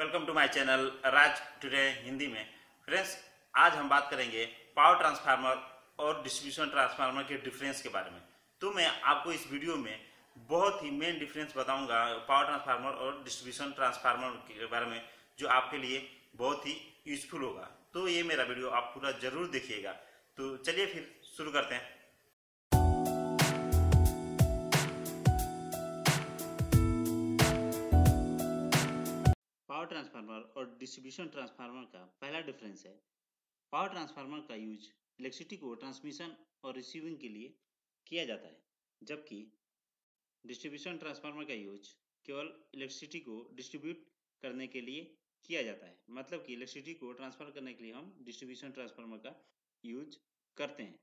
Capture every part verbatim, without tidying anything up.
Welcome to my channel Raj today Hindi में। Friends, आज हम बात करेंगे पावर ट्रांसफार्मर और डिस्ट्रीब्यूशन ट्रांसफार्मर के डिफरेंस के बारे में। तो मैं आपको इस वीडियो में बहुत ही मेन डिफरेंस बताऊंगा पावर ट्रांसफार्मर और डिस्ट्रीब्यूशन ट्रांसफार्मर के बारे में, जो आपके लिए बहुत ही यूजफुल होगा। तो ये मेरा वीडियो आप पूरा जरूर देखिएगा। तो चलिए फिर शुरू करते हैं। पावर ट्रांसफार्मर और डिस्ट्रीब्यूशन ट्रांसफार्मर का पहला डिफरेंस है, पावर ट्रांसफार्मर का यूज इलेक्ट्रिसिटी को ट्रांसमिशन और रिसीविंग के लिए किया जाता है, जबकि डिस्ट्रीब्यूशन ट्रांसफार्मर का यूज केवल इलेक्ट्रिसिटी को डिस्ट्रीब्यूट करने के लिए किया जाता है। मतलब कि इलेक्ट्रिसिटी को ट्रांसफर करने के लिए हम डिस्ट्रीब्यूशन ट्रांसफार्मर का यूज करते हैं।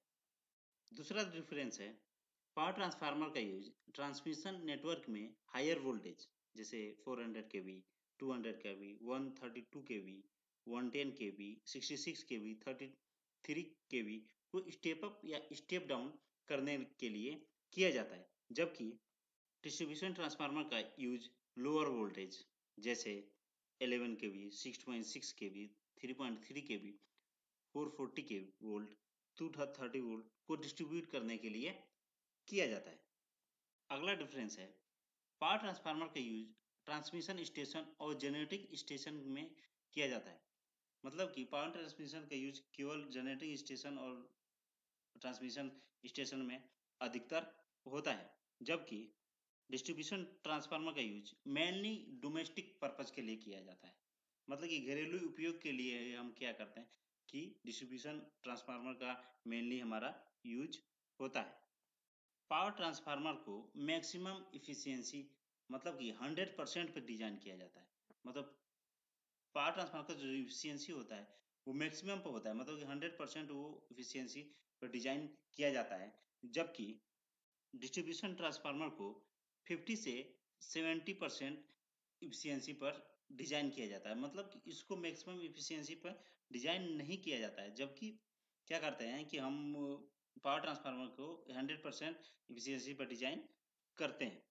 दूसरा डिफरेंस है, पावर ट्रांसफार्मर का यूज ट्रांसमिशन नेटवर्क में हायर वोल्टेज जैसे four hundred K V, two hundred K V, one thirty two K V, one ten K V, sixty six K V, thirty three K V को step up या step down करने के लिए किया जाता है, जबकि डिस्ट्रीब्यूशन ट्रांसफार्मर का यूज लोअर वोल्टेज जैसे eleven K V, six point six K V, three point three K V, four forty K volt, two thirty volt को डिस्ट्रीब्यूट करने के लिए किया जाता है। अगला डिफरेंस है, पावर ट्रांसफार्मर का यूज ट्रांसमिशन स्टेशन और जनरेटिंग स्टेशन में किया जाता है। मतलब कि पावर ट्रांसमिशन का यूज केवल जनरेटिंग स्टेशन और ट्रांसमिशन स्टेशन में अधिकतर होता है, जबकि डिस्ट्रीब्यूशन ट्रांसफार्मर का यूज मेनली डोमेस्टिक पर्पज के लिए किया जाता है। मतलब कि घरेलू उपयोग के लिए हम क्या करते हैं कि डिस्ट्रीब्यूशन ट्रांसफार्मर का मेनली हमारा यूज होता है। पावर ट्रांसफार्मर को मैक्सिमम इफिशियंसी मतलब कि हंड्रेड परसेंट पर डिजाइन किया जाता है। मतलब पावर ट्रांसफार्मर का जो इफिशियंसी होता है वो मैक्सिमम पर होता है, मतलब कि हंड्रेड परसेंट वो इफिशियंसी पर डिजाइन किया जाता है, जबकि डिस्ट्रीब्यूशन ट्रांसफार्मर को फिफ्टी से सेवेंटी परसेंट इफिशियंसी पर डिजाइन किया जाता है। मतलब कि इसको मैक्सिमम इफिशियंसी पर डिजाइन नहीं किया जाता है, जबकि क्या करते हैं कि हम पावर ट्रांसफार्मर को हंड्रेड परसेंट इफिशियंसी पर डिजाइन करते हैं।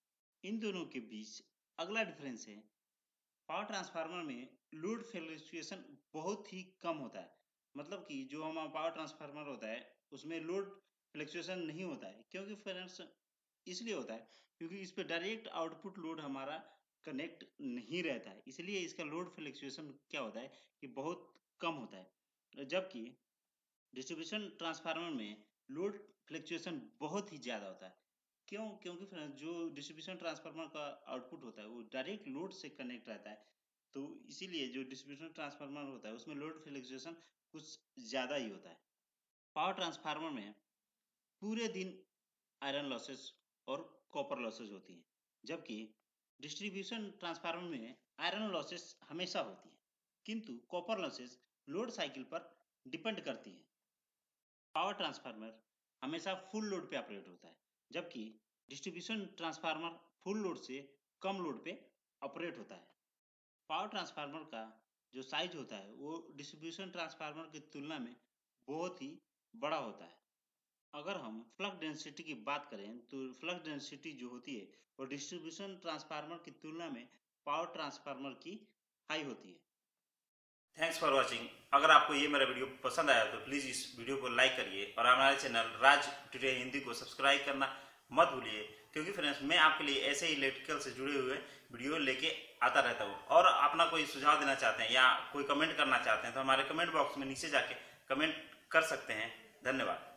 इन दोनों के बीच अगला डिफरेंस है, पावर ट्रांसफार्मर में लोड फ्लक्चुएशन बहुत ही कम होता है। मतलब कि जो हमारा पावर ट्रांसफार्मर होता है उसमें लोड फ्लक्चुएशन नहीं होता है। क्योंकि फ्रेंड्स इसलिए होता है क्योंकि इस पे डायरेक्ट आउटपुट लोड हमारा कनेक्ट नहीं रहता है, इसलिए इसका लोड फ्लक्चुएशन क्या होता है कि बहुत कम होता है। जबकि डिस्ट्रीब्यूशन ट्रांसफार्मर में लोड फ्लक्चुएशन बहुत ही ज़्यादा होता है। क्यों? क्योंकि जो डिस्ट्रीब्यूशन ट्रांसफार्मर का आउटपुट होता है वो डायरेक्ट लोड से कनेक्ट रहता है, तो इसीलिए जो डिस्ट्रीब्यूशन ट्रांसफार्मर होता है उसमें लोड फ्लक्चुएशन कुछ ज़्यादा ही होता है। पावर ट्रांसफार्मर में पूरे दिन आयरन लॉसेस और कॉपर लॉसेस होती हैं, जबकि डिस्ट्रीब्यूशन ट्रांसफार्मर में आयरन लॉसेस हमेशा होती है, किंतु कॉपर लॉसेस लोड साइकिल पर डिपेंड करती है। पावर ट्रांसफार्मर हमेशा फुल लोड पे ऑपरेट होता है, जबकि डिस्ट्रीब्यूशन ट्रांसफार्मर फुल लोड से कम लोड पे ऑपरेट होता है। पावर ट्रांसफार्मर का जो साइज होता है वो डिस्ट्रीब्यूशन ट्रांसफार्मर की तुलना में बहुत ही बड़ा होता है। अगर हम फ्लक्स डेंसिटी की बात करें तो फ्लक्स डेंसिटी जो होती है वो डिस्ट्रीब्यूशन ट्रांसफार्मर की तुलना में पावर ट्रांसफार्मर की हाई होती है। Thanks for watching. अगर आपको ये मेरा वीडियो पसंद आया तो प्लीज़ इस वीडियो को लाइक करिए और हमारे चैनल राज टुडे हिंदी को सब्सक्राइब करना मत भूलिए, क्योंकि फ्रेंड्स मैं आपके लिए ऐसे ही इलेक्ट्रिकल से जुड़े हुए वीडियो लेके आता रहता हूँ। और अपना कोई सुझाव देना चाहते हैं या कोई कमेंट करना चाहते हैं तो हमारे कमेंट बॉक्स में नीचे जाके कमेंट कर सकते हैं। धन्यवाद।